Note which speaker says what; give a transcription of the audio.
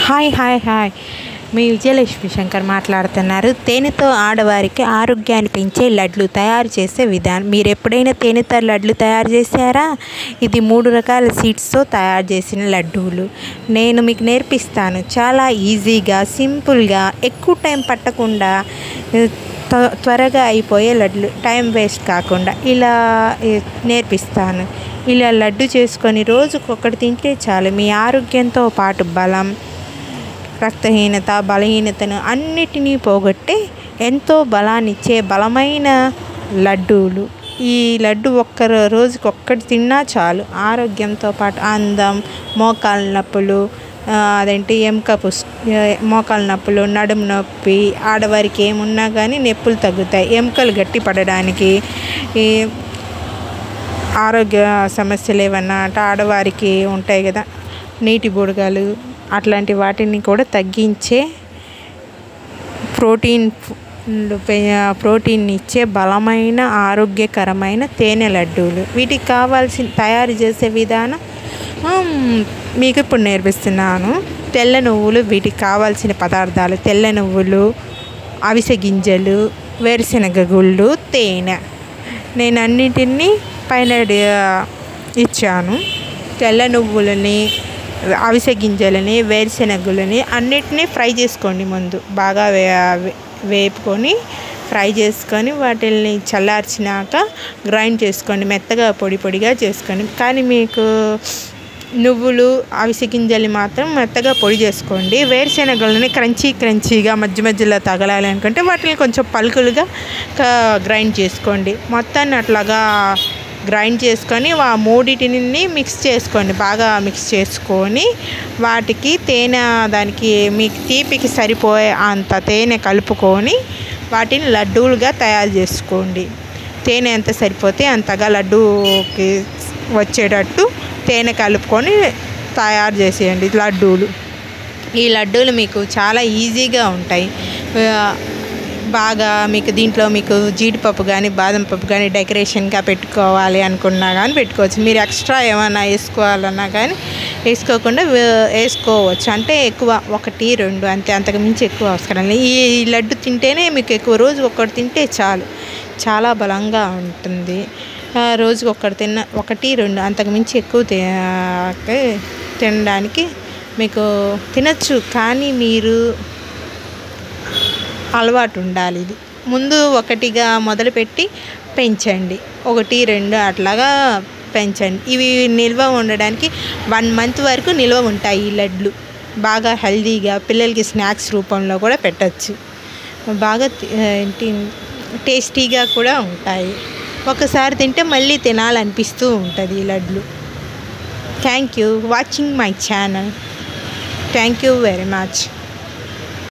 Speaker 1: Hi hi hi మీ విజయలక్ష్మి శంకర్ మాట్లాడుతున్నారు. తేనెతో ఆడవారికి ఆరోగ్యాన్ని పెంచే లడ్లు తయారు చేసే విధానం. మీరు ఎప్పుడైనా తేనెతో లడ్లు తయారు చేశారా? ఇది 3 రకాల సీడ్స్తో తయారు చేసిన లడ్డూలు నేను మీకు నేర్పిస్తాను. చాలా ఈజీగా, సింపుల్గా, ఎక్కువ టైం పట్టకుండా, త్వరగా అయిపోయే లడ్లు, టైం వేస్ట్ కాకుండా ఇలా నేర్పిస్తాను. ఇలా లడ్డు చేసుకొని రోజుకొకటి తింటే చాలు. మీ ఆరోగ్యంతో పాటు బలం, రక్తహీనత, బలహీనతను అన్నిటినీ పోగొట్టి ఎంతో బలాన్నిచ్చే బలమైన లడ్డూలు. ఈ లడ్డు రోజుకొక్కటి తిన్నా చాలు. ఆరోగ్యంతో పాటు అందం, మోకాళ్ళ నొప్పులు, మోకాళ్ళ నొప్పులు, నడుము నొప్పి, ఆడవారికి ఏమున్నా కానీ నొప్పులు తగ్గుతాయి. ఎముకలు గట్టి పడడానికి, ఈ ఆరోగ్య సమస్యలు ఏమన్నా ఆడవారికి ఉంటాయి కదా, నీటి బుడగలు, అట్లాంటి వాటిని కూడా తగ్గించే ప్రోటీన్ ఇచ్చే బలమైన ఆరోగ్యకరమైన తేనె లడ్డూలు. వీటికి తయారు చేసే విధానం మీకు ఇప్పుడు నేర్పిస్తున్నాను. తెల్ల నువ్వులు, వీటికి కావాల్సిన పదార్థాలు: తెల్ల నువ్వులు, అవిసె గింజలు, వేరుశనగ గుళ్ళు, తేనె. నేను అన్నిటినీ పైన ఇచ్చాను. తెల్ల నువ్వులని, అవిసె గింజలని, వేరుశనగలని అన్నిటినీ ఫ్రై చేసుకోండి. ముందు బాగా వేపుకొని ఫ్రై చేసుకొని వాటిని చల్లార్చినాక గ్రైండ్ చేసుకోండి. మెత్తగా పొడిగా చేసుకోండి. కానీ మీకు నువ్వులు, అవిసె గింజలు మాత్రం మెత్తగా పొడి చేసుకోండి. వేరుశనగలని క్రంచీగా మధ్యలో తగలాలి అనుకుంటే వాటిని కొంచెం పలుకులుగా గ్రైండ్ చేసుకోండి. మొత్తాన్ని అట్లాగా గ్రైండ్ చేసుకొని ఆ మూడింటిని మిక్స్ చేసుకోండి. బాగా మిక్స్ చేసుకొని వాటికి తేనె, దానికి మీకు తీపికి సరిపోయే అంత తేనె కలుపుకొని వాటిని లడ్డూలుగా తయారు చేసుకోండి. తేనె ఎంత సరిపోతే అంతగా లడ్డూకి వచ్చేటట్టు తేనె కలుపుకొని తయారు చేసేయండి లడ్డూలు. ఈ లడ్డూలు మీకు చాలా ఈజీగా ఉంటాయి. బాగా దీంట్లో మీకు జీడిపప్పు కానీ, బాదం పప్పు కానీ డెకరేషన్గా పెట్టుకోవాలి అనుకున్నా కానీ పెట్టుకోవచ్చు. మీరు ఎక్స్ట్రా ఏమైనా వేసుకోవాలన్నా కానీ వేసుకోకుండా వేసుకోవచ్చు. అంటే ఎక్కువ 1, 2 అంతే, అంతకు మించి ఎక్కువ అవసరం లేదు. ఈ లడ్డు తింటేనే మీకు రోజు ఒకటి తింటే చాలు, చాలా బలంగా ఉంటుంది. రోజుకి 1, 2 అంతకు మించి ఎక్కువ తినడానికి మీకు తినచ్చు. కానీ మీరు అలవాటు ఉండాలి. ఇది ముందు 1గా మొదలుపెట్టి పెంచండి. 1, 2 అట్లాగా పెంచండి. ఇవి నిల్వ ఉండడానికి 1 మంత్ వరకు నిల్వ ఉంటాయి. ఈ లడ్లు బాగా హెల్తీగా పిల్లలకి స్నాక్స్ రూపంలో కూడా పెట్టచ్చు. బాగా టేస్టీగా కూడా ఉంటాయి. ఒకసారి తింటే మళ్ళీ తినాలనిపిస్తూ ఉంటుంది ఈ లడ్లు. Thank you watching my channel. Thank you very much.